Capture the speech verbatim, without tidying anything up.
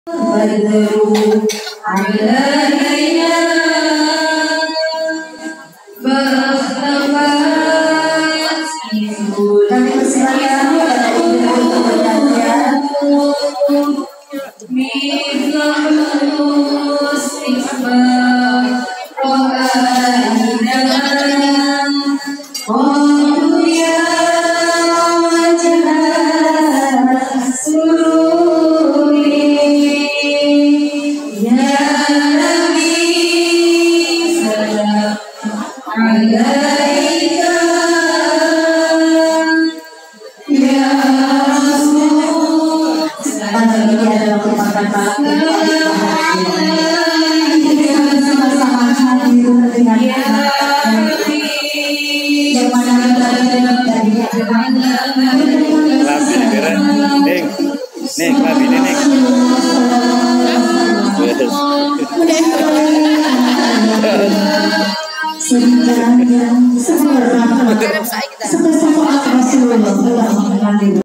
بدروا علينا فاختفت kami persilakan pada ibu berdansa mithlus isma ro'aina ya wajah sururi ya Nabi salam alaika ya Rasul. Sedangkan ini adalah merupakan bakti kita bersama-sama hadir dengan yang mana kita dari Labi negara, neng, neng, labi neng. Sebenarnya sebesar sebesar Rasulullah